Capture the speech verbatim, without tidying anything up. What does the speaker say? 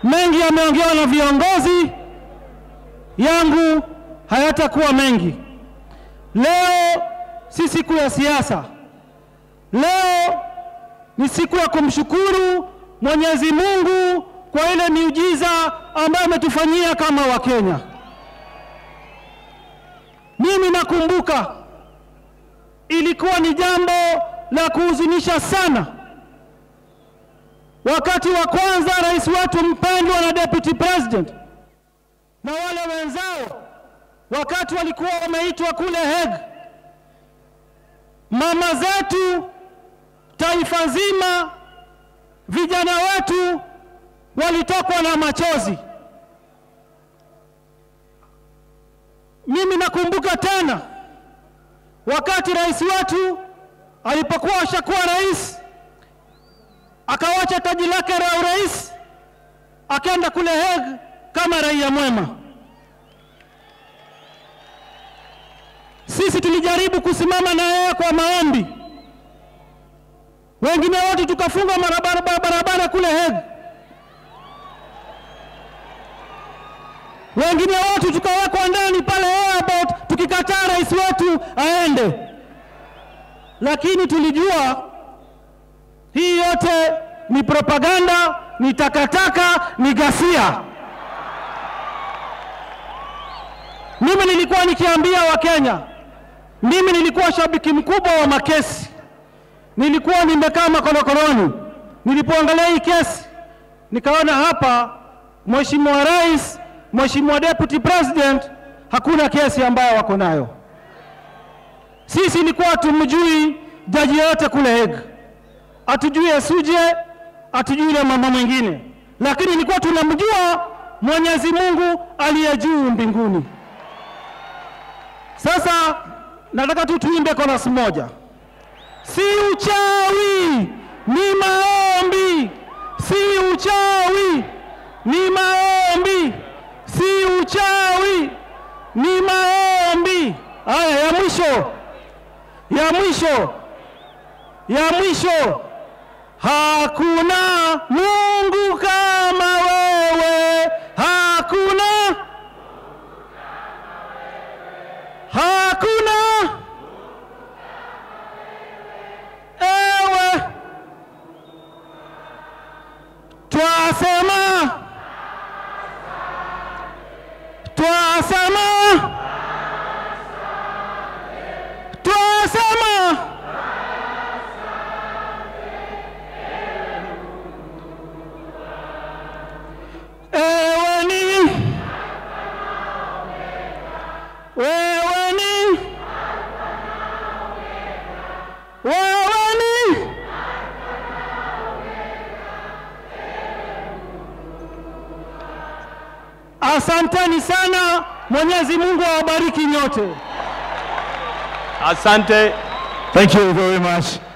mengi yameongewa na viongozi, yangu hayatakuwa mengi. Leo si siku ya siasa. Leo ni siku ya kumshukuru Mwenyezi Mungu kwa ile miujiza ambayo ametufanyia kama Wakenya. Mimi nakumbuka ilikuwa ni jambo la kuhuzunisha sana wakati wa kwanza rais wetu mpendwa na deputy president na wale wenzao wakati walikuwa wameitwa kule Hague. Mama zetu, taifa zima, vijana wetu walitokwa na machozi. Mimi nakumbuka tena wakati rais wetu alipokuwa ashakuwa rais, akawacha taji lake la urais, akaenda kule Hague kama raia mwema. Sisi tulijaribu kusimama na yeye kwa maombi. Wengine wote tukafunga barabara barabara kule Hague. Wengine wote tukawekwa ndani pale airport tukikataa rais wetu aende. Lakini tulijua hii yote ni propaganda, ni takataka, ni ghasia. Mimi nilikuwa nikiambia Wakenya, mimi nilikuwa shabiki mkubwa wa makesi. Nilikuwa nimekaa makorokoroni. Nilipoangalia hii kesi, nikaona hapa Mheshimiwa Rais, Mheshimiwa Deputy President, hakuna kesi ambayo wako nayo. Sisi ilikuwa tumjui jaji yote kule Hague. Atujui Asuje, atujui na mama mwingine. Lakini ilikuwa tunamjua Mwenyezi Mungu aliye juu mbinguni. Sasa nataka tu tuimbe chorus moja. Si uchawi, ni maombi. Si uchawi, ni maombi. Si uchawi, ni maombi. Haya, ya mwisho. Ya mwisho. Ya mwisho. Hakuna Mungu kama wewe. Hakuna. Hakuna. Ewe. Twasema. Twasema. Twasema. Ewe ni. Wewe ni. Wewe ni. Asanteni sana. Mwenyezi Mungu awabariki nyote. Asante. Thank you very much.